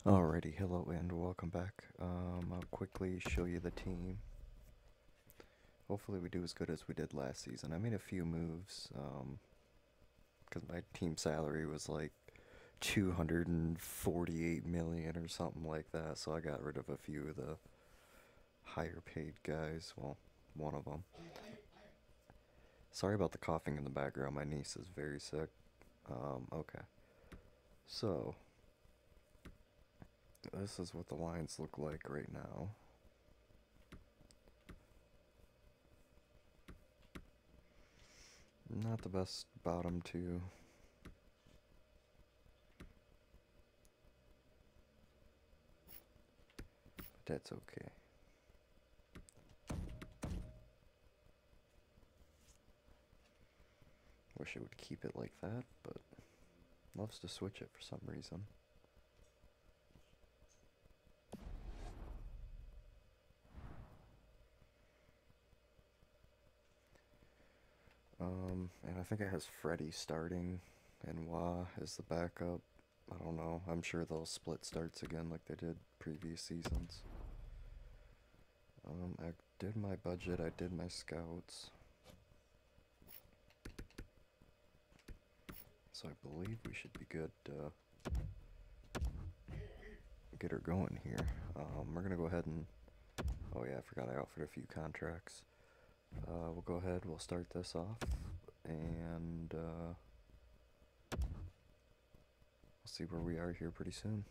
Alrighty, hello and welcome back. I'll quickly show you the team. Hopefully we do as good as we did last season. I made a few moves, because my team salary was like 248 million or something like that, so I got rid of a few of the higher paid guys. Well, one of them. Sorry about the coughing in the background, my niece is very sick. Okay. So, this is what the lines look like right now. Not the best bottom two. But that's okay. Wish it would keep it like that, but loves to switch it for some reason. And I think it has Freddy starting and Wah as the backup. I don't know. I'm sure they'll split starts again like they did previous seasons. I did my budget, I did my scouts. So I believe we should be good to get her going here. We're gonna go ahead and, oh yeah, I forgot I offered a few contracts. We'll go ahead, we'll start this off, and we'll see where we are here pretty soon.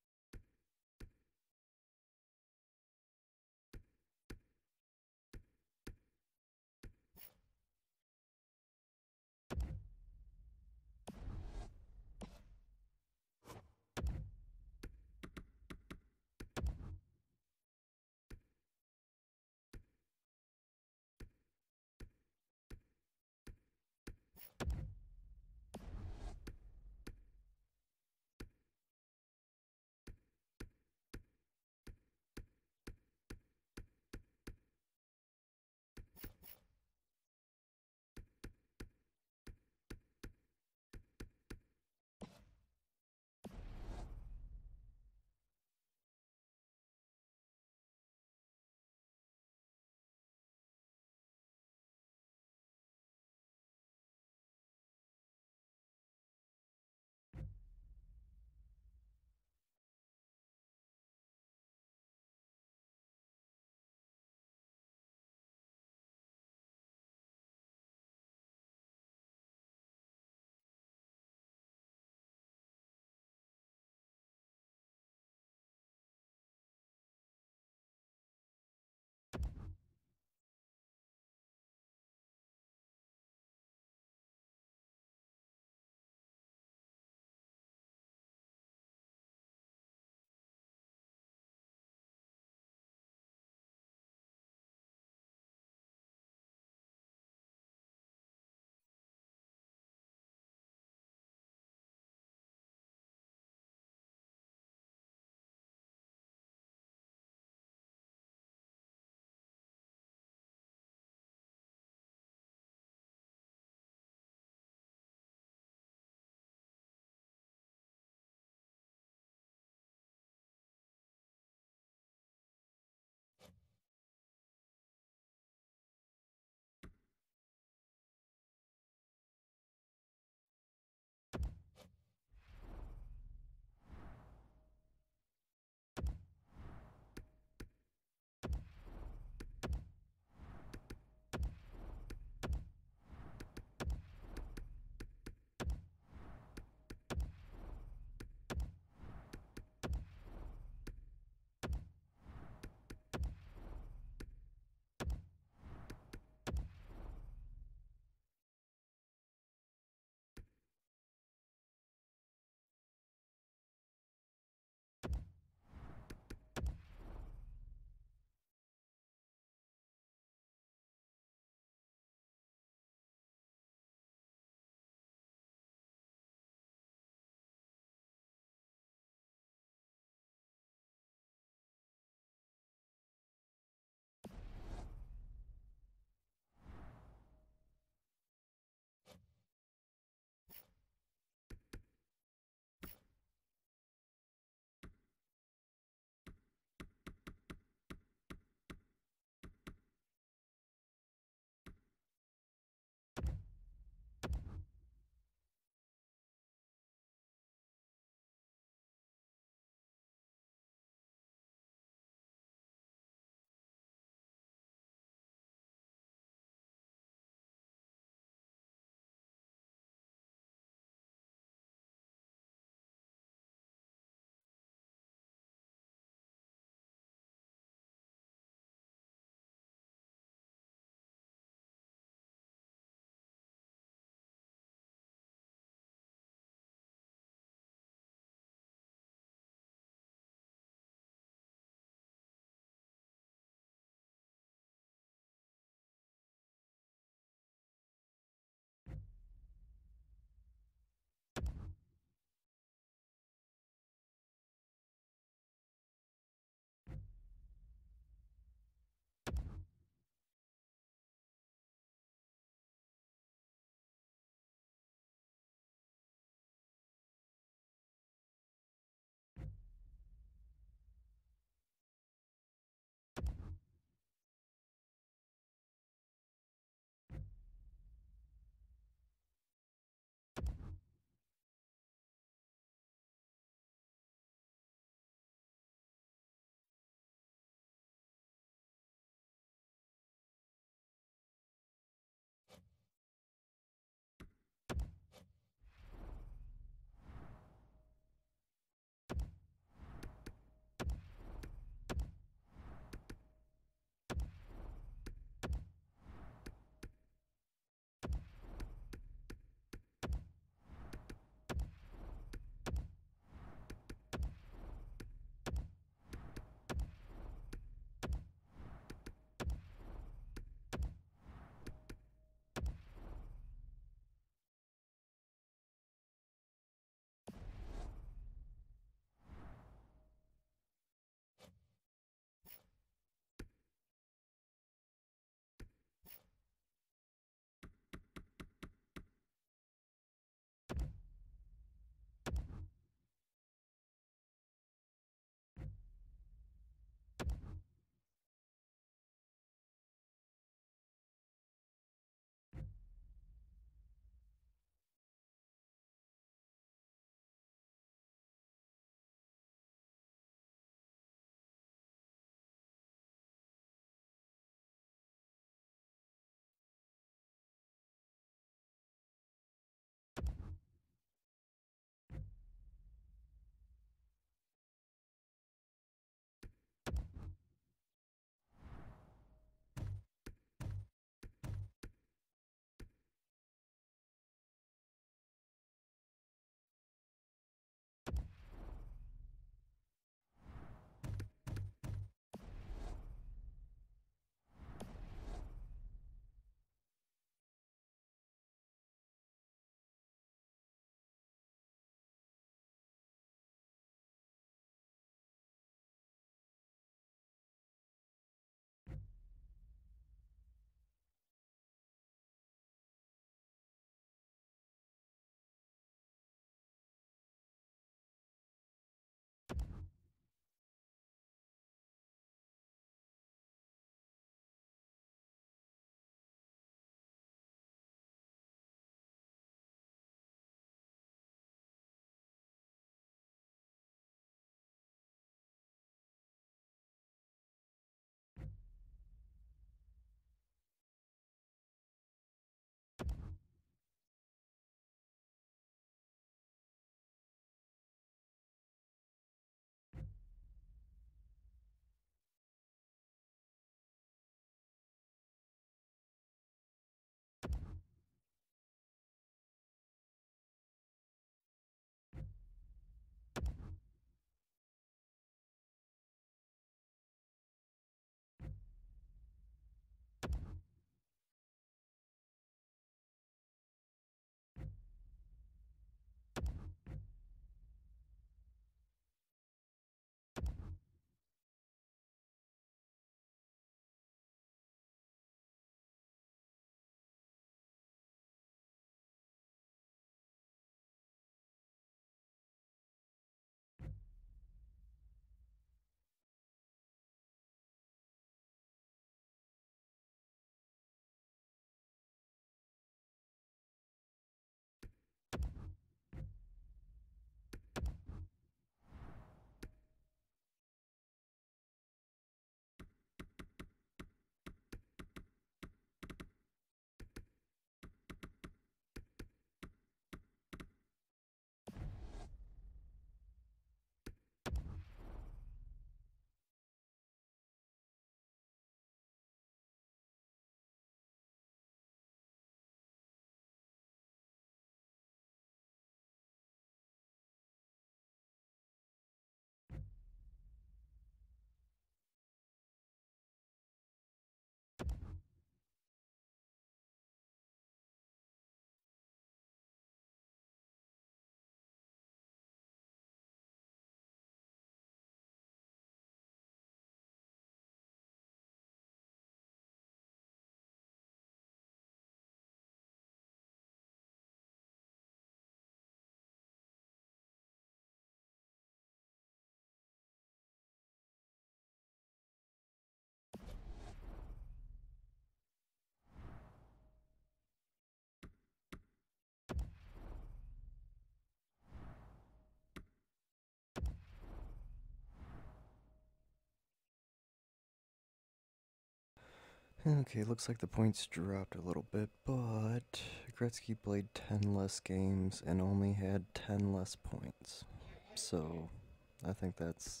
Okay, looks like the points dropped a little bit, but Gretzky played 10 less games and only had 10 less points. So, I think that's...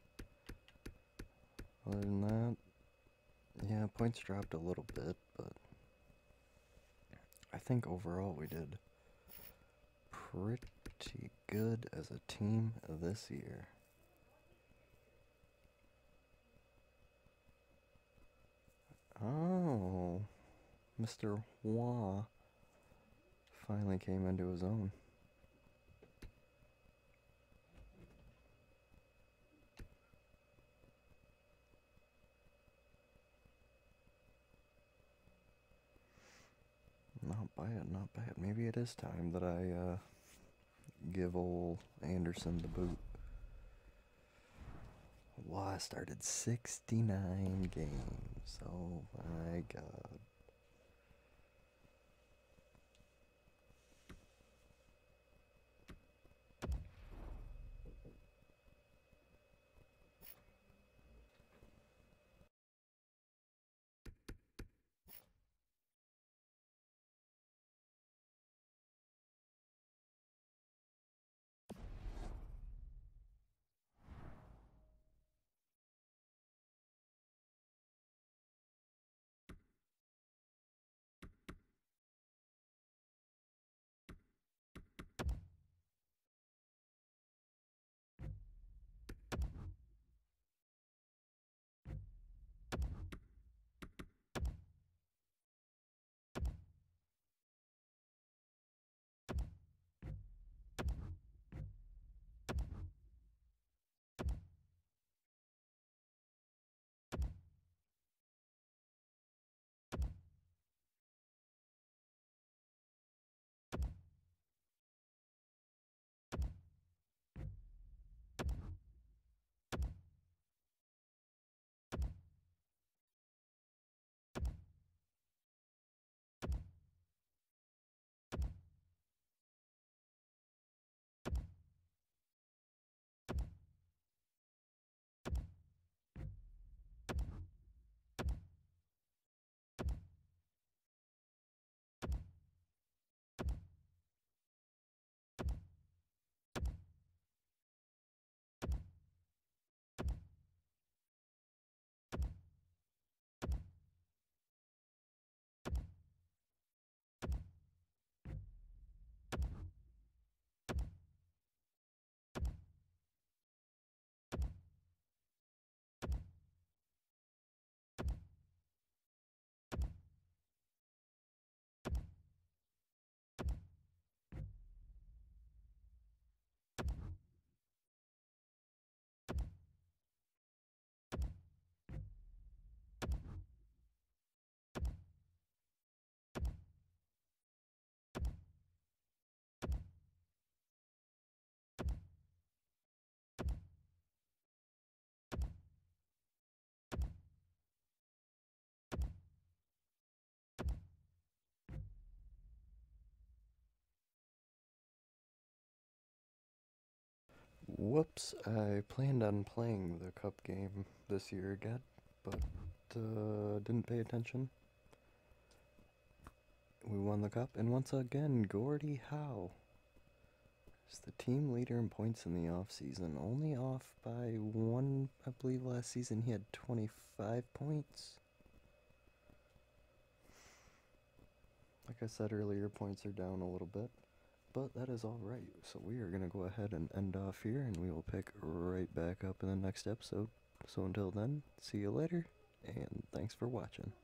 Other than that, yeah, points dropped a little bit, but I think overall we did pretty good as a team this year. Oh, Mr. Hua finally came into his own. Not bad, not bad. Maybe it is time that I give old Anderson the boot. Wow, I started 69 games. Oh my god. Whoops, I planned on playing the cup game this year again, but didn't pay attention. We won the cup, and once again, Gordie Howe is the team leader in points in the offseason. Only off by one, I believe last season he had 25 points. Like I said earlier, points are down a little bit, but that is alright. So we are going to go ahead and end off here, and we will pick right back up in the next episode. So until then, see you later, and thanks for watching.